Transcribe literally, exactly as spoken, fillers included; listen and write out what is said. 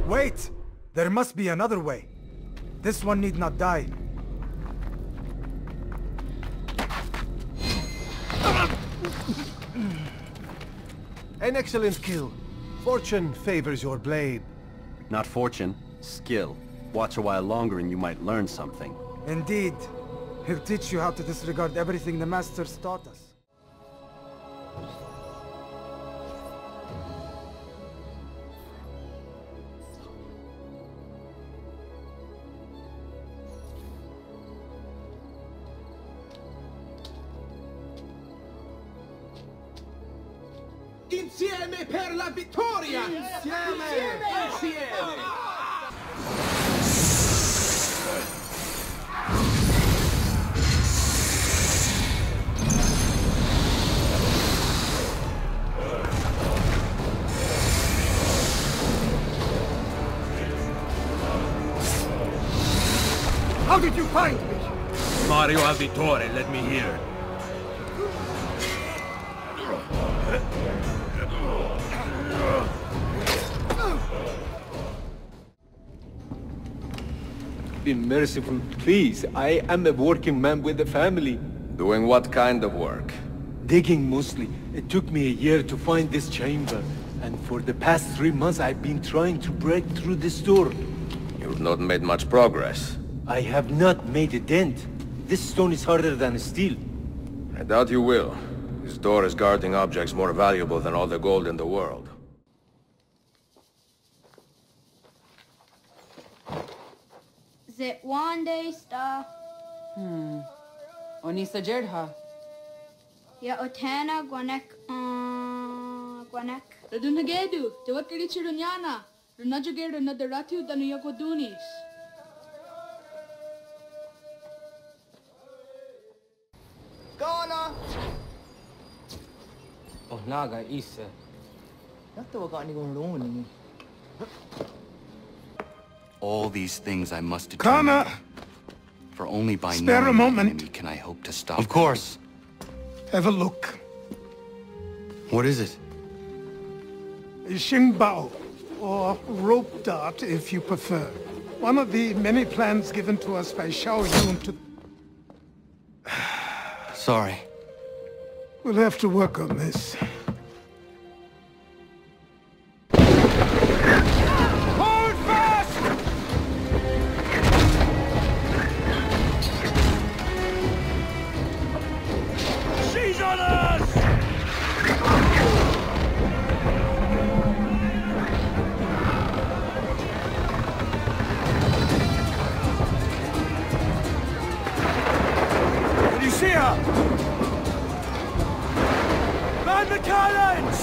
Wait! There must be another way. This one need not die. An excellent kill. Fortune favors your blade. Not fortune, skill. Watch a while longer and you might learn something. Indeed. He'll teach you how to disregard everything the Masters taught us. Insieme per la vittoria! Insieme! Insieme! How did you find me? Mario Auditore, let me hear. Be merciful, please. I am a working man with a family. Doing what kind of work? Digging mostly. It took me a year to find this chamber. And for the past three months I've been trying to break through this door. You've not made much progress. I have not made a dent. This stone is harder than steel. I doubt you will. This door is guarding objects more valuable than all the gold in the world. Zit one day star. Hmm. Oni sajerha. Ya otana gwanek uh gwanek. Radunagedu, Tawakari Chirunyana, Runajagedu Nadaratu than Yakodunis. Gona! Oh naga isa. Nato ka ni gong All these things I must determine. Kana! For only by Spare knowing a moment. the enemy can I hope to stop. Of course. Have a look. What is it? A Xingbao, or rope dart if you prefer. One of the many plans given to us by Xiao Yun to... Sorry. We'll have to work on this. Hold fast! She's on us! Can you see her? Man the cannons!